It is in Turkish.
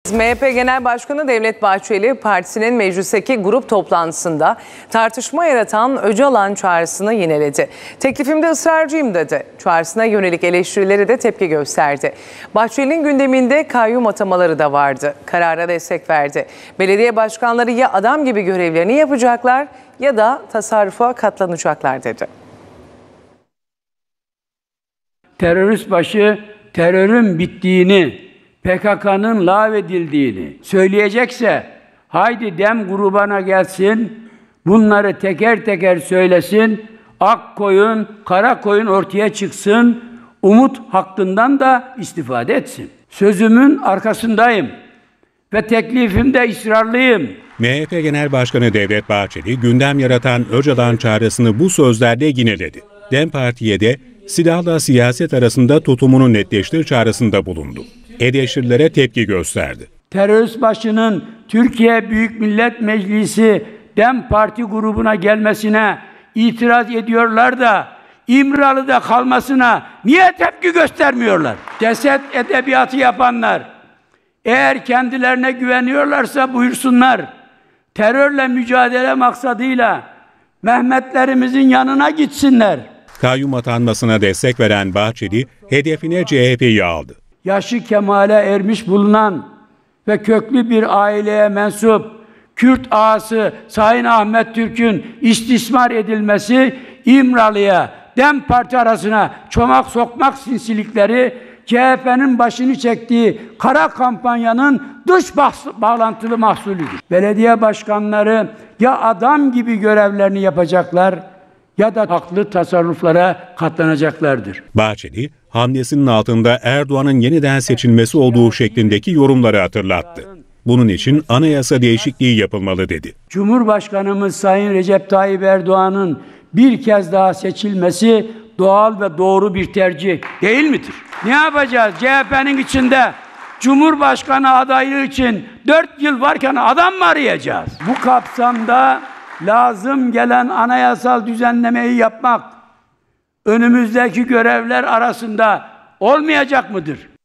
MHP Genel Başkanı Devlet Bahçeli, partisinin meclisteki grup toplantısında tartışma yaratan Öcalan çağrısını yineledi. Teklifimde ısrarcıyım dedi. Çağrısına yönelik eleştirileri de tepki gösterdi. Bahçeli'nin gündeminde kayyum atamaları da vardı. Karara destek verdi. Belediye başkanları ya adam gibi görevlerini yapacaklar ya da tasarrufa katlanacaklar dedi. Terörist başı terörün bittiğini, PKK'nın lağvedildiğini söyleyecekse haydi DEM grubuna gelsin, bunları teker teker söylesin, ak koyun, kara koyun ortaya çıksın, umut hakkından da istifade etsin. Sözümün arkasındayım ve teklifimde ısrarlıyım. MHP Genel Başkanı Devlet Bahçeli, gündem yaratan Öcalan çağrısını bu sözlerle yineledi. DEM Parti'ye de silahla siyaset arasında tutumunu netleştir çağrısında bulundu. Eleştirilere tepki gösterdi. Terörist başının Türkiye Büyük Millet Meclisi DEM Parti grubuna gelmesine itiraz ediyorlar da İmralı'da kalmasına niye tepki göstermiyorlar? Ceset edebiyatı yapanlar eğer kendilerine güveniyorlarsa buyursunlar. Terörle mücadele maksadıyla Mehmetlerimizin yanına gitsinler. Kayyum atanmasına destek veren Bahçeli, hedefine CHP'yi aldı. Yaşı kemale ermiş bulunan ve köklü bir aileye mensup Kürt ağası Sayın Ahmet Türk'ün istismar edilmesi, İmralı'ya, DEM Parti arasına çomak sokmak sinsilikleri, CHP'nin başını çektiği kara kampanyanın dış bağlantılı mahsulüdür. Belediye başkanları ya adam gibi görevlerini yapacaklar ya da haklı tasarruflara katlanacaklardır. Bahçeli, hamlesinin altında Erdoğan'ın yeniden seçilmesi olduğu şeklindeki yorumları hatırlattı. Bunun için anayasa değişikliği yapılmalı dedi. Cumhurbaşkanımız Sayın Recep Tayyip Erdoğan'ın bir kez daha seçilmesi doğal ve doğru bir tercih değil midir? Ne yapacağız? CHP'nin içinde Cumhurbaşkanı adaylığı için 4 yıl varken adam mı arayacağız? Bu kapsamda lazım gelen anayasal düzenlemeyi yapmak önümüzdeki görevler arasında olmayacak mıdır?